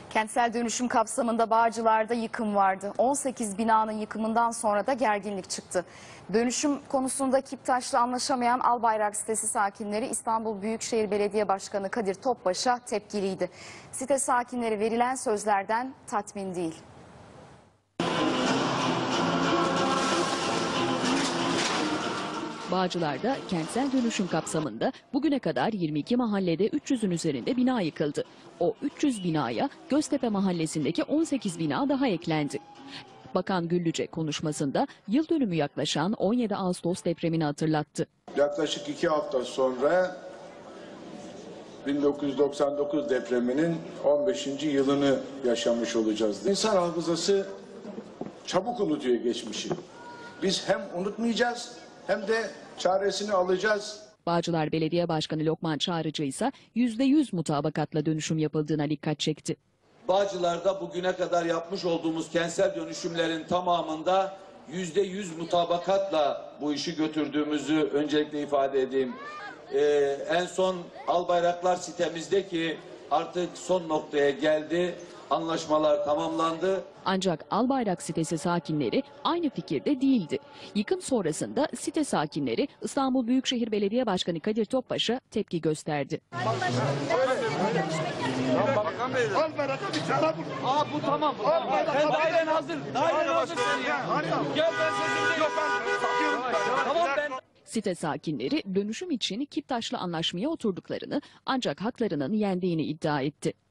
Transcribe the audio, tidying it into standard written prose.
Kentsel dönüşüm kapsamında Bağcılar'da yıkım vardı. 18 binanın yıkımından sonra da gerginlik çıktı. Dönüşüm konusunda Kiptaş'la anlaşamayan Albayrak sitesi sakinleri İstanbul Büyükşehir Belediye Başkanı Kadir Topbaş'a tepkiliydi. Site sakinleri verilen sözlerden tatmin değil. Bağcılar'da kentsel dönüşüm kapsamında bugüne kadar 22 mahallede 300'ün üzerinde bina yıkıldı. O 300 binaya Göztepe mahallesindeki 18 bina daha eklendi. Bakan Güllüce konuşmasında yıl dönümü yaklaşan 17 Ağustos depremini hatırlattı. Yaklaşık 2 hafta sonra 1999 depreminin 15. yılını yaşamış olacağız. İnsan hafızası çabuk unutuyor geçmişi. Biz hem unutmayacağız hem de çaresini alacağız. Bağcılar Belediye Başkanı Lokman Çağrıcı ise %100 mutabakatla dönüşüm yapıldığına dikkat çekti. Bağcılar'da bugüne kadar yapmış olduğumuz kentsel dönüşümlerin tamamında %100 mutabakatla bu işi götürdüğümüzü öncelikle ifade edeyim. En son Albayraklar sitemizdeki artık son noktaya geldi. Anlaşmalar tamamlandı. Ancak Albayrak sitesi sakinleri aynı fikirde değildi. Yıkım sonrasında site sakinleri İstanbul Büyükşehir Belediye Başkanı Kadir Topbaş'a tepki gösterdi. Bu tamam. Ben dairen hazır. Dairen hazır senin ya. Gel ben sözümde yok. Tamam ben. Site sakinleri dönüşüm için Kiptaş'la anlaşmaya oturduklarını ancak haklarının yendiğini iddia etti.